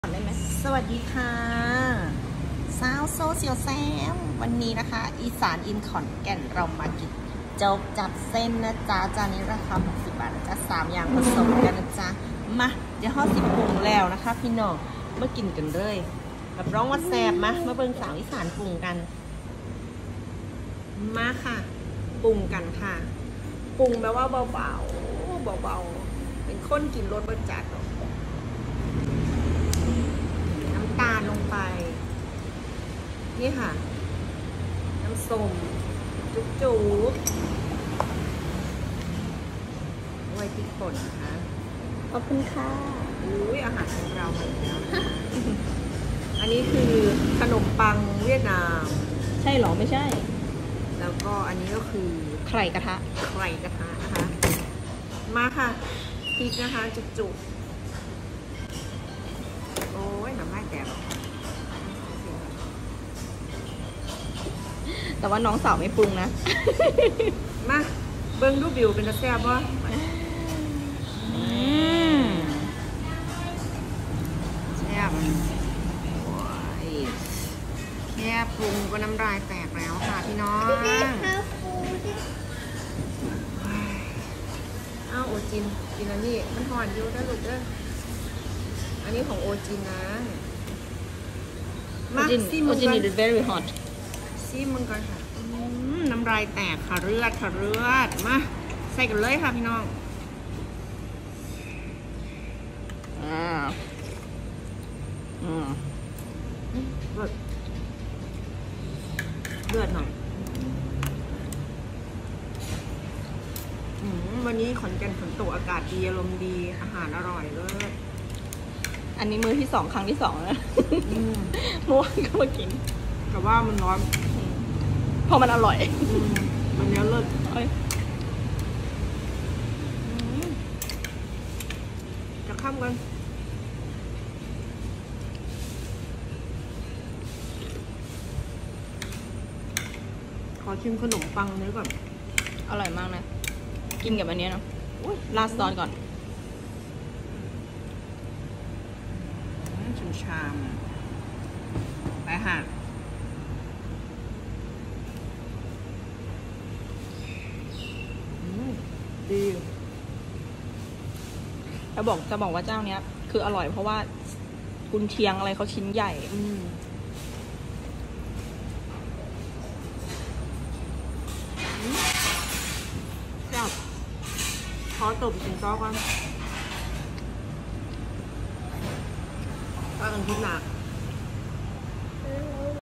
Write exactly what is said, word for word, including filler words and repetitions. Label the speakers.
Speaker 1: ได้ไหมสวัสดีค่ะสาวโซเชียลแซมวันนี้นะคะอีสานอินขอนแก่นเรามากินโจ๊กจับเส้นนะจ๊ะจานนี้ราคาหกสิบบาทนะจ๊ะสามอย่างผสมกันนะจ๊ะมาเดี๋ยวห่อสิบปรุงแล้วนะคะพี่น้องมากินกันเลยแบบร้องว่าแซ่บมามาเบิ่งสาวอีสานปรุงกันมาค่ะปรุงกันค่ะปรุงแบบว่าเบาๆเบาๆเป็นคนกินรสบรจัดน้ำตาลลงไปนี่ค่ะน้ำส้มจุ๊บจุ๊บไว้พริกป่นนะคะขอบคุณค่ะอุ้ยอาหารของเรามาแล้ว อันนี้คือขนมปังเวียดนามใช่หรอไม่ใช่แล้วก็อันนี้ก็คือไข่กระทะไข่กระทะนะคะมาค่ะพริกนะคะจุ๊บจุ๊บโอ้ยน้ำลายแตกแต่ว่าน้องสาวไม่ปรุงนะ มาเบิ้งดูบิวเป็นตะแซ่บวะแซ่บแค่ปรุงก็น้ำลายแตกแล้วค่ะพี่น้องอ้าวโอจินกินอันนี้มันหอนอยู่ได้ลูกเด้ออันนี้ของโอจินนะมาซิมโอจิน is very hot ซิมมึงก่อนค่ะน้ำลายแตกค่ะเลือดค่ะเลือดมาใส่กันเลยค่ะพี่น้องอ่าอืมเลือดเลือดหน่อยวันนี้ขอนแก่นฝนตกอากาศดีอารมณ์ดีอาหารอร่อยเลยอันนี้มื้อที่สองครั้งที่สองแล้วเมื่อวานก็มากินแต่ว่ามันร้อนพอมันอร่อยมันเนี้ยเลิศจะข้ามกันขอชิมขนมปังนี้ก่อนอร่อยมากนะกินกับอันนี้เนาะราดซอสก่อนชิมชามไปค่ะดีจะบอกจะบอกว่าเจ้าเนี้ยคืออร่อยเพราะว่ากุนเชียงอะไรเขาชิ้นใหญ่แซ่บขอตบกินซอสก่อนป้ากันคิดหนัก